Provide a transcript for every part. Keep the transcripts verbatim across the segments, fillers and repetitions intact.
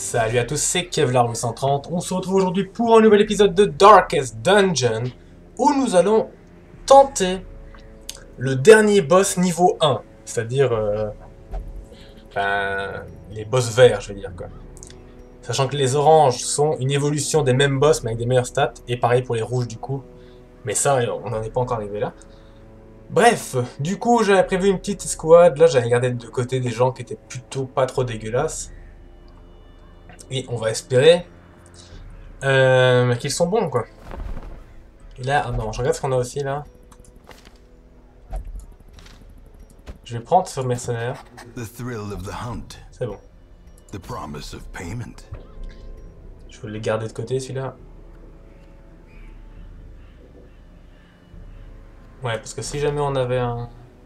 Salut à tous, c'est Kevlar huit cent trente. On se retrouve aujourd'hui pour un nouvel épisode de Darkest Dungeon où nous allons tenter le dernier boss niveau un, c'est-à-dire euh, ben, les boss verts, je veux dire quoi. Sachant que les oranges sont une évolution des mêmes boss mais avec des meilleures stats, et pareil pour les rouges du coup. Mais ça, on n'en est pas encore arrivé là. Bref, du coup j'avais prévu une petite escouade, là j'avais gardé de côté des gens qui étaient plutôt pas trop dégueulasses. Et on va espérer euh, qu'ils sont bons, quoi. Et là, ah non, je regarde ce qu'on a aussi, là. Je vais prendre ce mercenaire. C'est bon. Je vais les garder de côté, celui-là. Ouais, parce que si jamais on avait un...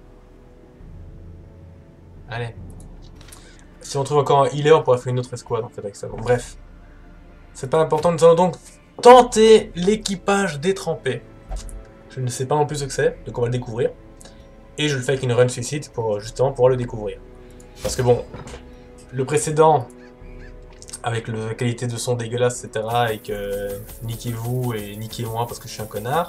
Allez. Si on trouve encore un healer, on pourrait faire une autre escouade, en fait, avec ça. Bon, bref. C'est pas important, nous allons donc tenter l'équipage détrempé. Je ne sais pas non plus ce que c'est, donc on va le découvrir. Et je le fais avec une run suicide pour justement pouvoir le découvrir. Parce que bon, le précédent, avec la qualité de son dégueulasse, et cetera, et que niquez-vous et niquez-moi parce que je suis un connard.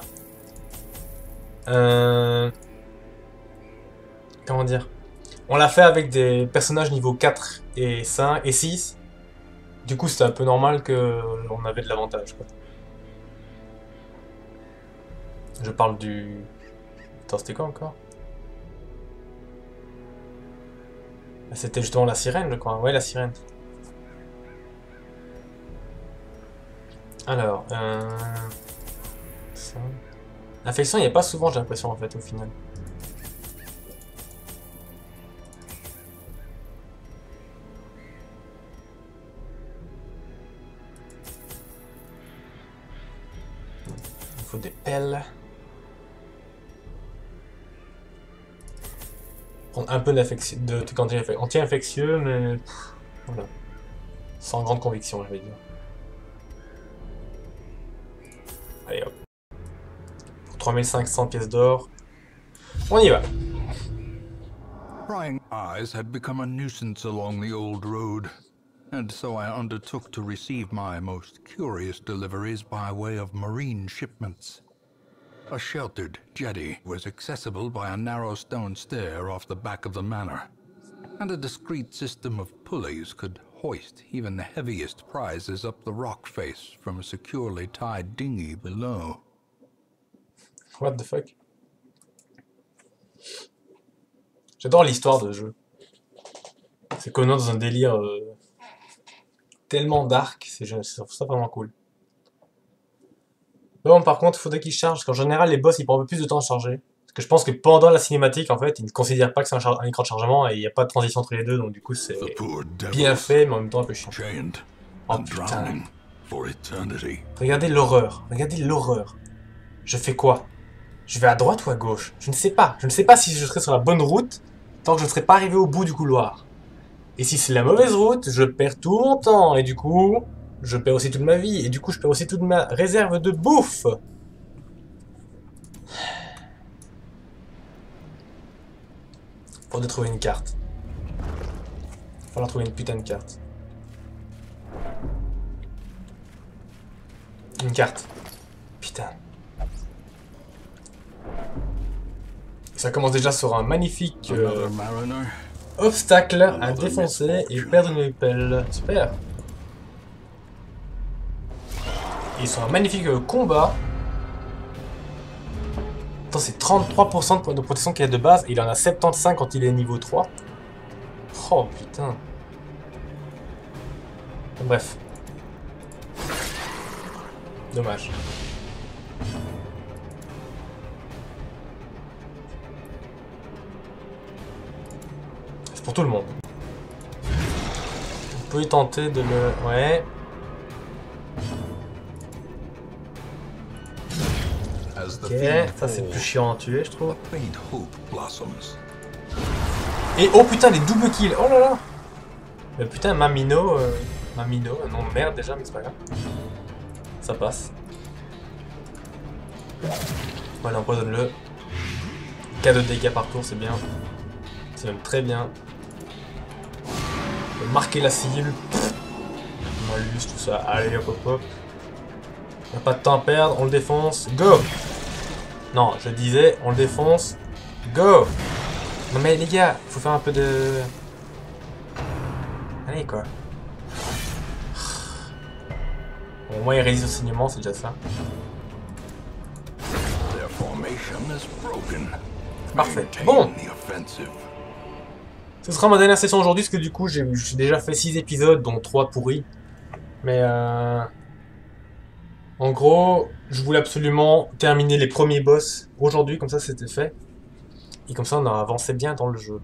Euh... Comment dire? On l'a fait avec des personnages niveau quatre et cinq et six. Du coup, c'était un peu normal qu'on avait de l'avantage, quoi. Je parle du... Attends, c'était quoi encore? C'était justement la sirène, je crois. Ouais, la sirène. Alors, euh... ça... L'infection, il n'y a pas souvent, j'ai l'impression, en fait, au final. Il faut des pelles. Prendre un peu d'infection, de trucs anti-infectieux, mais pff, voilà. Sans grande conviction, je vais dire. Allez hop. Pour trois mille cinq cents pièces d'or, on y va. Prying eyes had become a nuisance along the old road, and so I undertook to receive my most curious deliveries by way of marine shipments. A sheltered jetty was accessible by a narrow stone stair off the back of the manor, and a discreet system of pulleys could hoist even the heaviest prizes up the rock face from a securely tied dinghy below. What the fuck? J'adore l'histoire de ce jeu. C'est qu'on est dans un délire euh, tellement dark, c'est ça vraiment cool. Bon, par contre, il faudrait qu'il charge, parce qu'en général, les boss, ils prennent un peu plus de temps à charger. Parce que je pense que pendant la cinématique, en fait, ils ne considèrent pas que c'est un, un écran de chargement, et il n'y a pas de transition entre les deux, donc du coup, c'est bien fait, mais en même temps un peu chiant. Oh putain. Regardez l'horreur, regardez l'horreur. Je fais quoi? Je vais à droite ou à gauche? Je ne sais pas. Je ne sais pas si je serai sur la bonne route, tant que je ne serai pas arrivé au bout du couloir. Et si c'est la mauvaise route, je perds tout mon temps, et du coup... je perds aussi toute ma vie, et du coup je perds aussi toute ma réserve de bouffe. Faudrait trouver une carte. Faudra trouver une putain de carte. Une carte. Putain. Ça commence déjà sur un magnifique euh, obstacle à défoncer et perdre une pelle. Super. Ils sont un magnifique euh, combat. Attends, c'est trente-trois pour cent de protection qu'il a de base. Et il en a soixante-quinze quand il est niveau trois. Oh putain. Bref. Dommage. C'est pour tout le monde. Vous pouvez tenter de le... Ouais. Ok, ça c'est plus chiant à tuer, je trouve. Et oh putain, les double kills, oh là là. Mais putain, Mamino, euh, Mamino, non merde déjà, mais c'est pas grave. Ça passe. Voilà, empoisonne-le. Cas de dégâts par tour, c'est bien. C'est même très bien. Marquer la cible. malus, tout ça. Allez, hop, hop, hop. On n'a pas de temps à perdre, on le défonce. Go! Non, je disais, on le défonce. Go! Non mais les gars, faut faire un peu de... Allez, quoi. Bon, au moins, il résiste au saignement, c'est déjà ça. Parfait. Bon! Ce sera ma dernière session aujourd'hui, parce que du coup, j'ai déjà fait six épisodes, dont trois pourris. Mais euh... en gros, je voulais absolument terminer les premiers boss aujourd'hui, comme ça c'était fait. Et comme ça on a avancé bien dans le jeu.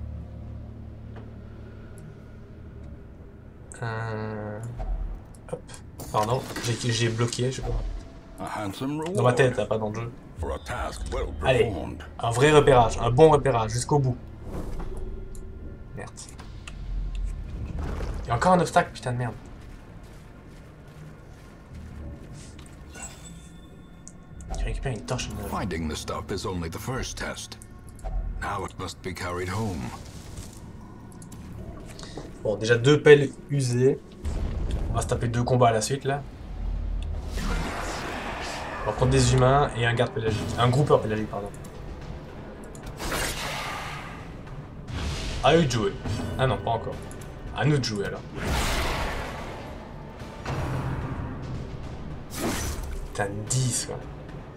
Euh... Hop. Pardon, j'ai bloqué, je sais pas. Dans ma tête, hein, pas dans le jeu. Allez, un vrai repérage, un bon repérage, jusqu'au bout. Merde. Il y a encore un obstacle, putain de merde. Tu récupères une torche. Finding the stuff is only the first test. Now it must be carried home. Bon, déjà deux pelles usées. On va se taper deux combats à la suite là. On va prendre des humains et un garde pélagique. Un groupeur pélagique, pardon. À eux de jouer. Ah non, pas encore. À nous de jouer alors. Putain, dix quoi.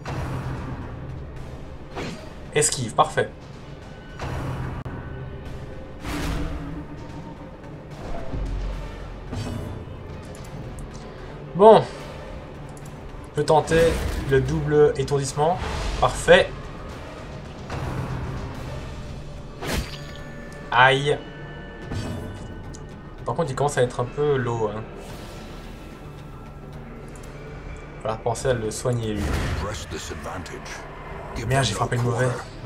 Esquive, parfait. Bon. On peut tenter le double étourdissement. Parfait. Aïe. Par contre, il commence à être un peu low. Hein. Il va falloir penser à le soigner, lui. Merde, j'ai frappé le mauvais.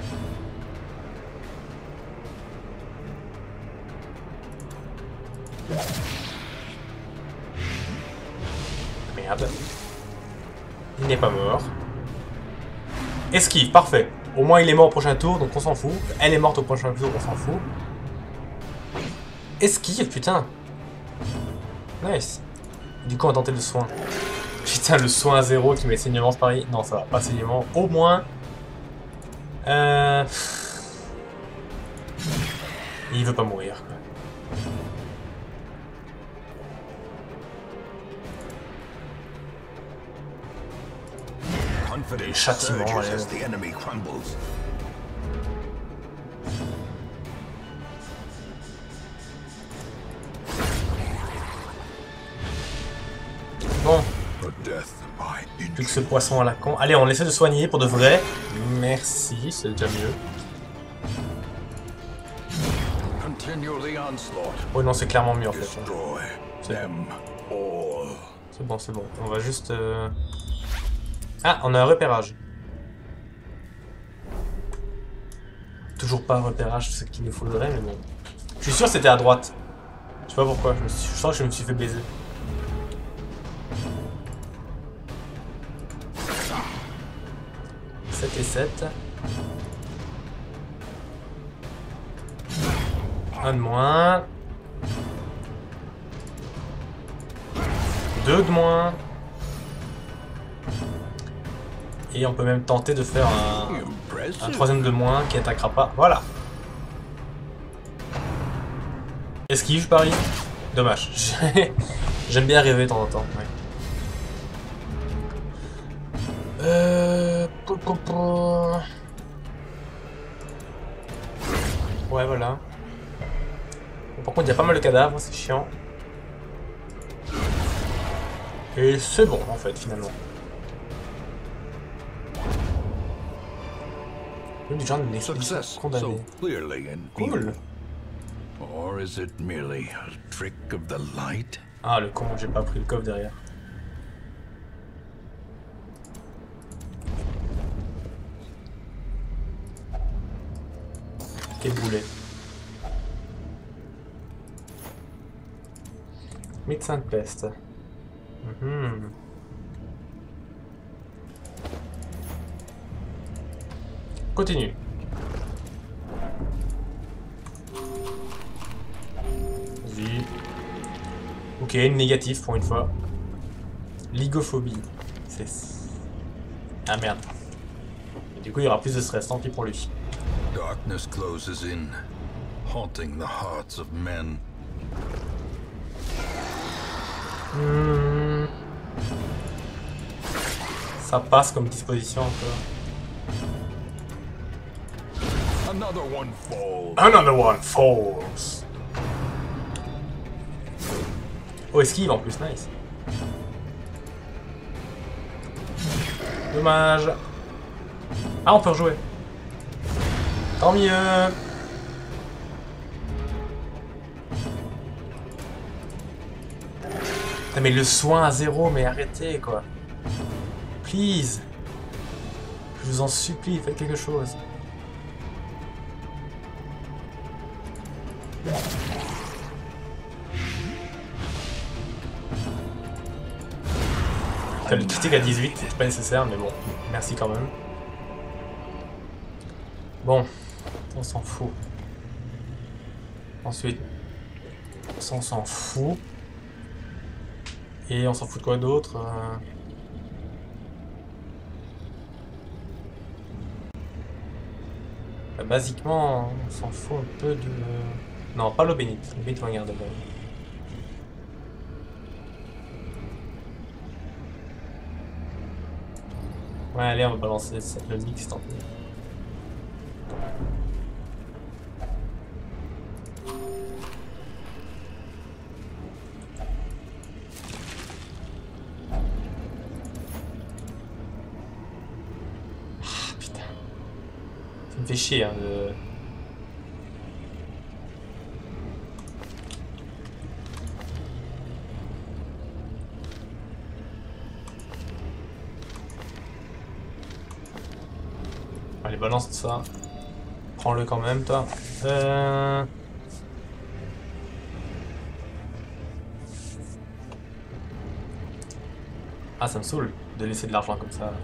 Merde. Il n'est pas mort. Esquive, parfait. Au moins il est mort au prochain tour, donc on s'en fout. Elle est morte au prochain tour, on s'en fout. Esquive, putain. Nice. Du coup on va tenter le soin. Putain, le soin à zéro qui met saignement c'est pareil. Non, ça va, pas saignement. Au moins... Euh... Il veut pas mourir, quoi. Les châtiments, allez. Bon. Plus que ce poisson à la con. Allez, on essaie de soigner pour de vrai. Merci, c'est déjà mieux. Oh non, c'est clairement mieux en fait. C'est bon, c'est bon. On va juste... Euh... Ah, on a un repérage. Toujours pas un repérage, ce qu'il nous faudrait, mais bon. Je suis sûr que c'était à droite. Je sais pas pourquoi, je, me suis... je sens que je me suis fait baiser. sept et sept. Un de moins. Deux de moins. Et on peut même tenter de faire un, un troisième de moins qui attaquera pas. Voilà. Esquive, je parie. Dommage. J'aime bien rêver de temps en temps. Ouais. Euh... Ouais, voilà. Bon, par contre, il y a pas mal de cadavres, c'est chiant. Et c'est bon, en fait, finalement. Même du genre de l'expédition condamnée. Cool. Ah, le con, j'ai pas pris le coffre derrière. Quel boulet. Médecin de peste. Mm-hmm. Continue. Vas-y. Ok, Ok, négatif pour une fois. Ligophobie. C'est... Ah merde. Et du coup, il y aura plus de stress, tant pis pour lui. Darkness closes in, haunting the hearts of men. Hmm. Ça passe comme disposition encore. Another one falls. Another one falls. Oh, esquive en plus, nice. Dommage. Ah, on peut rejouer. Tant mieux. Ah, mais le soin à zéro, mais arrêtez quoi. Please. Je vous en supplie, faites quelque chose. T'as le critique à dix-huit, c'est pas nécessaire, mais bon, merci quand même. Bon, on s'en fout. Ensuite, ça on s'en fout. Et on s'en fout de quoi d'autre euh... bah, basiquement, on s'en fout un peu de... Non, pas l'eau bénite. L'eau bénite, on regarde bien. Ouais, allez, on va balancer le mix tant pis. Ah, putain. Ça me fait chier, hein, de... Allez, balance ça. Prends-le quand même, toi. Euh... Ah, ça me saoule de laisser de l'argent comme ça.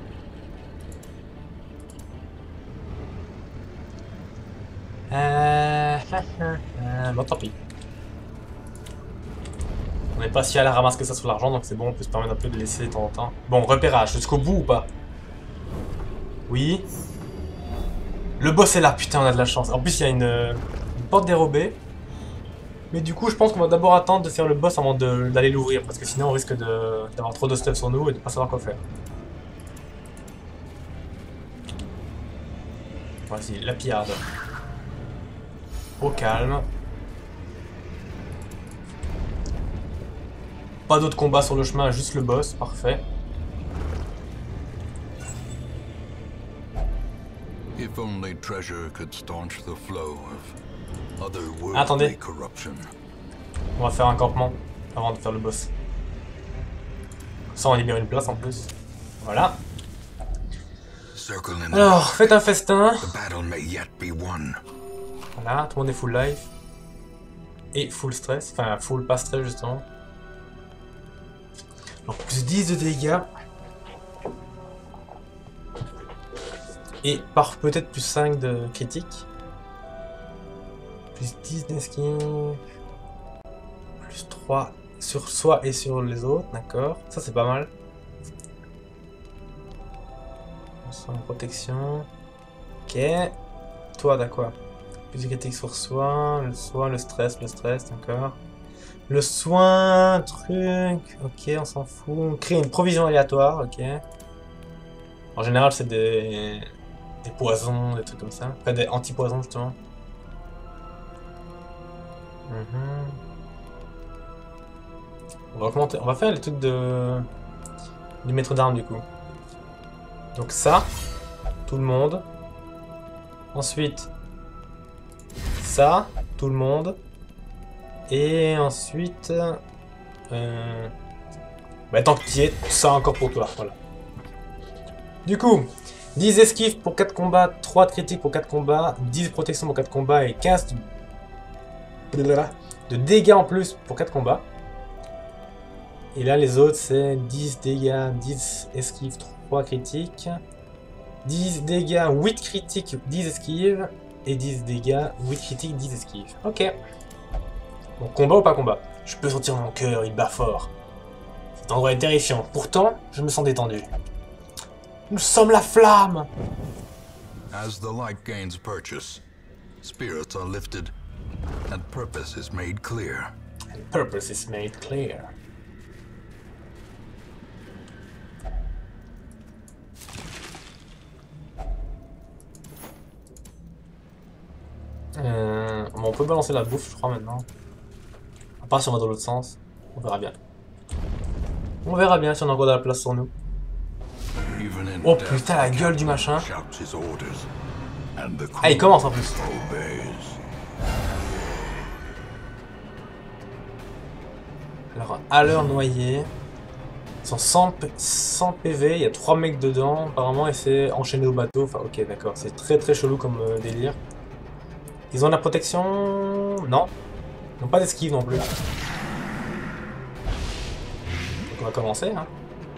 Euh... Bon, tant pis. On n'est pas si à la ramasse que ça sur l'argent, donc c'est bon, on peut se permettre un peu de laisser de temps en temps. Bon, repérage, jusqu'au bout ou pas? Oui. Le boss est là, putain, on a de la chance. En plus, il y a une, une porte dérobée. Mais du coup, je pense qu'on va d'abord attendre de faire le boss avant d'aller l'ouvrir, parce que sinon on risque d'avoir trop de stuff sur nous et de pas savoir quoi faire. Vas-y, la pillarde. Au calme. Pas d'autres combats sur le chemin, juste le boss, parfait. If only treasure could staunch the flow of otherworldly Attendez. corruption. On va faire un campement avant de faire le boss. Ça, on libère une place en plus. Voilà. Alors, faites un festin. Voilà, tout le monde est full life. Et full stress. Enfin, full pas stress justement. Donc, plus dix de dégâts. Et par peut-être plus cinq de critique. Plus dix d'esquive. Plus trois sur soi et sur les autres, d'accord. Ça c'est pas mal. Sans protection. Ok. Toi, d'accord. Plus de critique sur soi, le soin, le stress, le stress, d'accord. Le soin, truc. Ok, on s'en fout. On crée une provision aléatoire, ok. En général, c'est des... des poisons, des trucs comme ça. Enfin, des anti-poisons, justement. Mm-hmm. On va augmenter, on va faire les trucs de... du maître d'armes, du coup. Donc ça, tout le monde. Ensuite, ça, tout le monde. Et ensuite... Euh... Bah tant que tu y es, ça encore pour toi, voilà. Du coup, dix esquives pour quatre combats, trois de critique pour quatre combats, dix de protection pour quatre combats et quinze de, de dégâts en plus pour quatre combats. Et là les autres c'est dix dégâts, dix esquives, trois critiques, dix dégâts, huit critiques, dix esquives, et dix dégâts, huit critiques, dix esquives. Ok. Donc combat ou pas combat? Je peux sentir mon cœur, il bat fort. Cet endroit est terrifiant. Pourtant, je me sens détendu. Nous sommes la flamme! As the light gains purchase, spirits are lifted, and purpose is made clear. And purpose is made clear. Euh, bon, on peut balancer la bouffe, je crois, maintenant. À part si on va dans l'autre sens. On verra bien. On verra bien si on a encore de la place sur nous. Oh putain, la gueule du machin. Ah, il commence en plus. Alors, à l'heure noyée. Ils sont cent, cent P V, il y a trois mecs dedans, apparemment, et c'est enchaîné au bateau. Enfin, ok, d'accord, c'est très très chelou comme euh, délire. Ils ont de la protection? Non. Ils n'ont pas d'esquive non plus. Donc on va commencer, hein.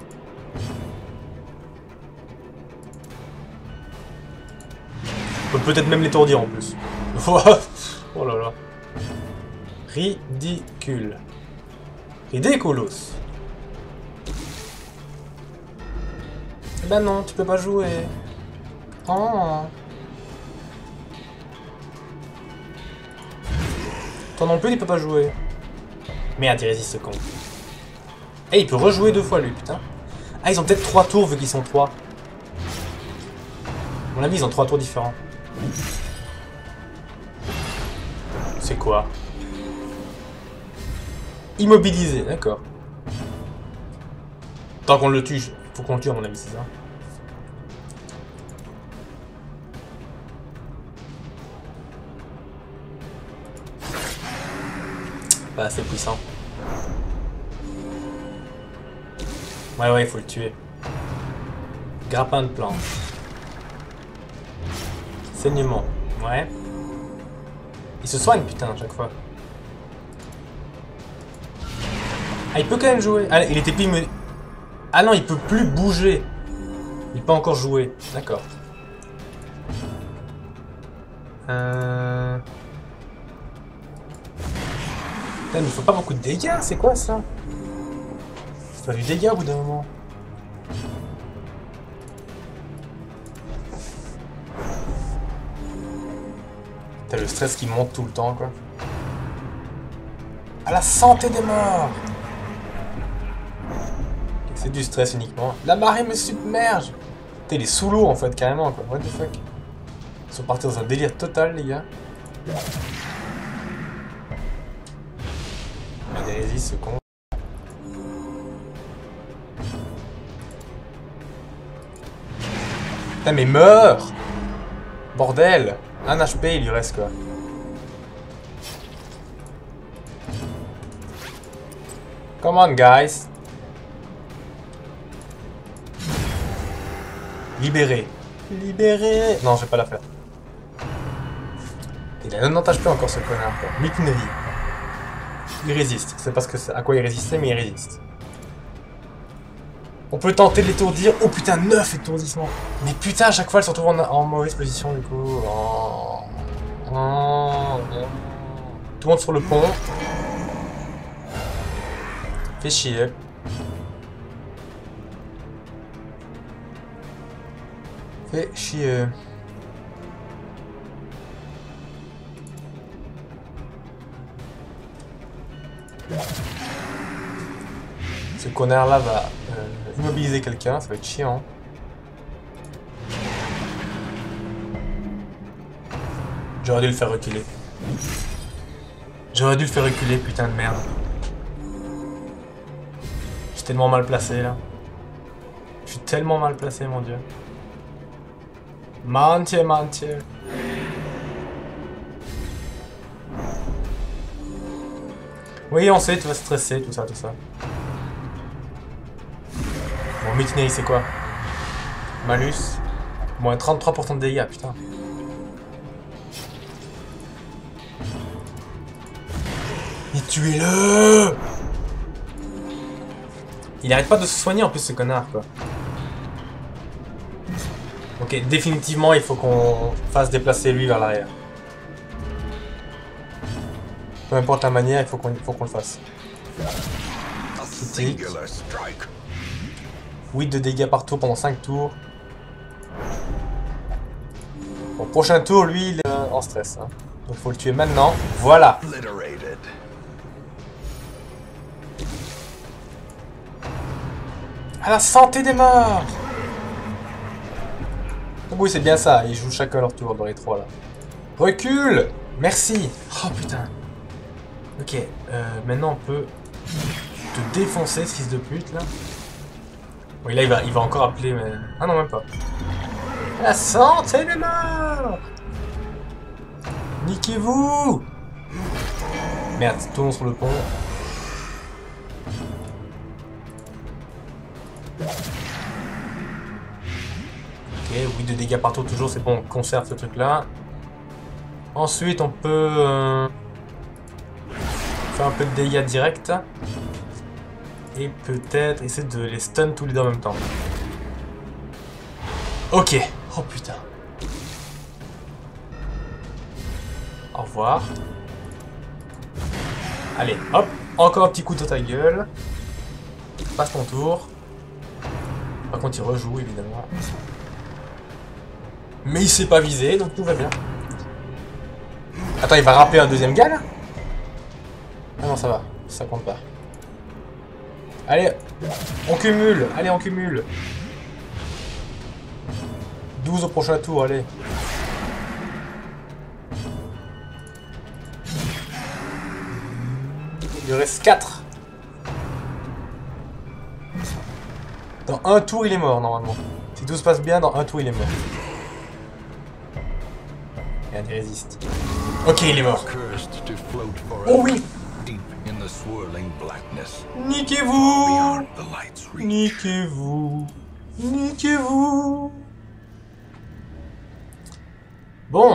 On peut peut-être même l'étourdir en plus. Oh là là. Ridicule. Ridiculous. Eh ben non, tu peux pas jouer. Oh. Toi non plus, il peut pas jouer. Merde, il résiste ce con. Eh, il peut rejouer deux fois lui, putain. Ah, ils ont peut-être trois tours vu qu'ils sont trois. À mon avis, ils ont trois tours différents. C'est quoi? Immobilisé, d'accord. Tant qu'on le tue, faut qu'on le tue à mon avis, c'est ça. Pas assez puissant. Ouais, ouais, il faut le tuer. Grappin de planche. Saignement. Ouais. Il se soigne, putain, à chaque fois. Ah, il peut quand même jouer. Ah, il était pile... Ah non, il peut plus bouger. Il peut encore jouer. D'accord. Euh... Putain, mais il faut pas beaucoup de dégâts, c'est quoi ça? Il faut du dégât au bout d'un moment. T'as le stress qui monte tout le temps, quoi. À la santé des morts! C'est du stress uniquement. La marée me submerge! Putain, il est sous l'eau en fait, carrément, quoi. What the fuck? Ils sont partis dans un délire total, les gars. Il résiste, ce con. Putain, mais meurs! Bordel! Un H P, il lui reste quoi. Come on, guys! Libéré. Libéré! Non, je vais pas la faire. Il a quatre-vingt-dix H P encore, ce connard, quoi. Mutinerie. Il résiste. Je sais pas ce que c'est, à quoi il résistait, mais il résiste. On peut tenter de l'étourdir. Oh putain, neuf étourdissements. Mais putain, à chaque fois, elle se retrouve en, en mauvaise position, du coup. Oh. Oh. Tout le monde sur le pont. Fait chier. Fait chier. Ce connard là va euh, immobiliser quelqu'un, ça va être chiant. J'aurais dû le faire reculer. J'aurais dû le faire reculer, putain de merde. Je suis tellement mal placé là. Je suis tellement mal placé, mon dieu. Mantier, mantier. Oui, on sait, tu vas stresser, tout ça, tout ça. Bon, mutinerie, c'est quoi? Malus. Moins trente-trois pour cent de dégâts, putain. Mais tuez-le! Il arrête pas de se soigner en plus, ce connard, quoi. Ok, définitivement, il faut qu'on fasse déplacer lui vers l'arrière. Peu importe la manière, il faut qu'on faut qu'on le fasse. Critique. huit de dégâts par tour pendant cinq tours. Bon, prochain tour, lui, il est en stress. Hein. Donc faut le tuer maintenant. Voilà. À la santé des morts. Donc oui, c'est bien ça. Ils jouent chacun leur tour dans les trois là. Recule. Merci. Oh putain. Ok. Euh, maintenant on peut te défoncer, ce fils de pute là. Oui, là il va, il va encore appeler, mais... Ah non, même pas. À la santé des morts. Niquez-vous. Merde, tout le monde sur le pont. Ok, huit de dégâts par tour toujours, c'est bon, on conserve ce truc là. Ensuite, on peut euh, faire un peu de dégâts directs. Et peut-être essayer de les stun tous les deux en même temps. Ok. Oh putain. Au revoir. Allez, hop. Encore un petit coup dans ta gueule. Passe ton tour. Par contre, il rejoue, évidemment. Mais il s'est pas visé, donc tout va bien. Attends, il va rapper un deuxième gars, là? Ah non, ça va. Ça compte pas. Allez, on cumule. Allez, on cumule. douze au prochain tour, allez. Il reste quatre. Dans un tour, il est mort, normalement. Si tout se passe bien, dans un tour, il est mort. Regarde, il résiste. Ok, il est mort. Oh oui. Niquez-vous. Niquez-vous. Niquez-vous. Bon.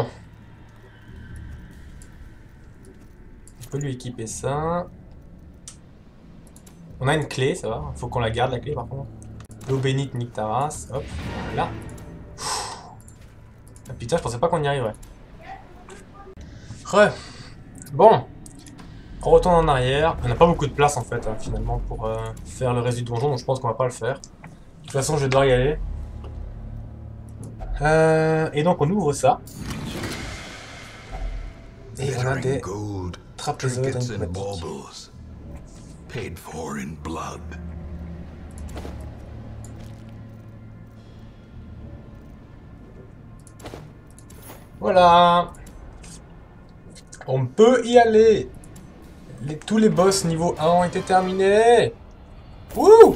On peut lui équiper ça. On a une clé, ça va. Faut qu'on la garde, la clé, par contre. L'eau bénite, nique ta race. Hop, voilà. Ah, putain, je pensais pas qu'on y arriverait. Re. Bon. On retourne en arrière. On n'a pas beaucoup de place, en fait, hein, finalement, pour euh, faire le reste du donjon, donc je pense qu'on va pas le faire. De toute façon, je vais devoir y aller. Euh, et donc, on ouvre ça. Et on a des trapézoïdes enigmatiques. Paid for in blood. Voilà. On peut y aller. Les, tous les boss niveau un ont été terminés. Wouh!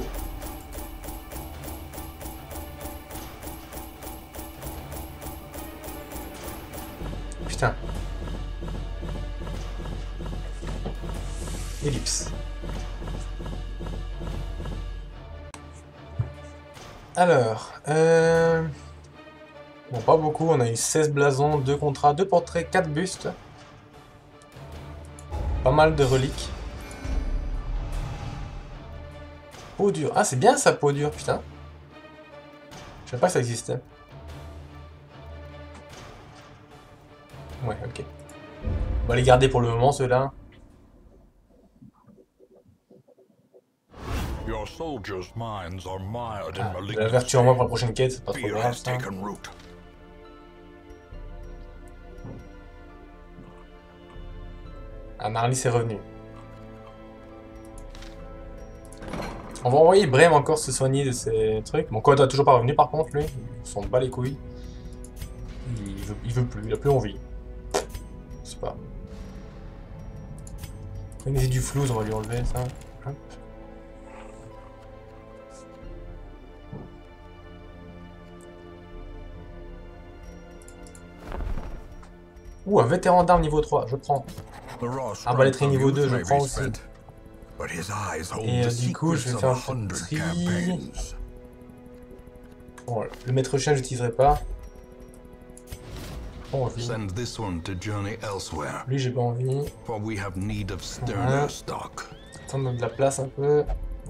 Putain. Ellipse. Alors, euh... bon, pas beaucoup, on a eu seize blasons, deux contrats, deux portraits, quatre bustes. Pas mal de reliques. Peau dure. Ah, c'est bien ça, peau dure, putain. Je savais pas que ça existait. Ouais, ok. On va les garder pour le moment, ceux-là. Ah, la vertu en moi pour la prochaine quête, c'est pas trop grave, ça. Ah, Marlis est revenu. On va envoyer Brem encore se soigner de ces trucs. Bon, Code a toujours pas revenu par contre, lui. Il s'en bat les couilles. Il veut, il veut plus, il a plus envie. C'est pas. Il y a du flou, on va lui enlever ça. Hop. Ouh, un vétéran d'armes niveau trois, je prends. Un balletterie niveau deux, je prends aussi. Et euh, du coup, je vais faire un tri. Bon, le maître chien, j'utiliserai pas. Pas envie. Lui, j'ai pas envie. Voilà. Attendre de la place un peu.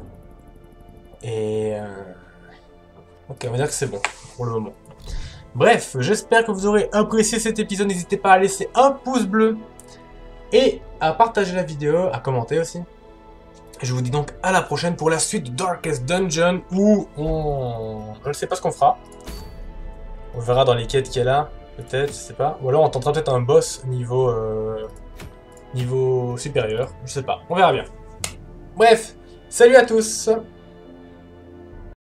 Et... Euh... Ok, on va dire que c'est bon, pour le moment. Bref, j'espère que vous aurez apprécié cet épisode. N'hésitez pas à laisser un pouce bleu. Et à partager la vidéo, à commenter aussi. Je vous dis donc à la prochaine pour la suite de Darkest Dungeon, où on... Je ne sais pas ce qu'on fera. On verra dans les quêtes qu'il y a là, peut-être, je sais pas. Ou alors on tentera peut-être un boss niveau... Euh... niveau supérieur, je sais pas. On verra bien. Bref, salut à tous!